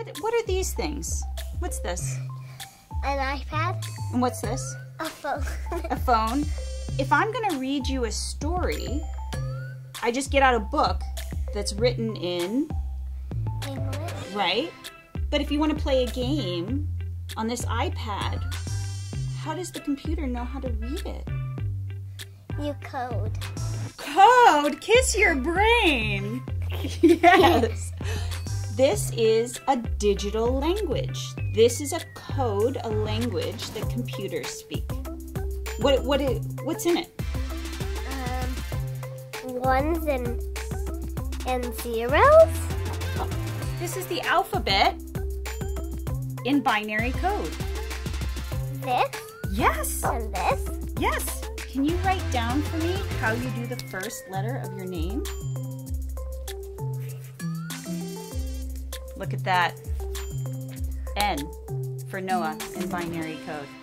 What are these things? What's this? An iPad. And what's this? A phone. A phone. If I'm gonna read you a story, I just get out a book that's written in English. right? But if you want to play a game on this iPad, how does the computer know how to read it? You code. Code? Kiss your brain. Yes. This is a digital language. This is a code, a language that computers speak. What's in it? Ones and zeros. This is the alphabet in binary code. This Yes. and this. Yes. Can you write down for me how you do the first letter of your name? Look at that. N for Noah in binary code.